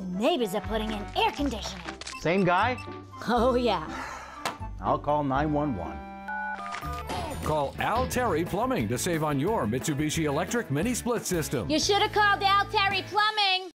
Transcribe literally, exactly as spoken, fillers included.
The neighbors are putting in air conditioning. Same guy? Oh, yeah. I'll call nine one one. Call Al Terry Plumbing to save on your Mitsubishi Electric Mini Split System. You should have called Al Terry Plumbing.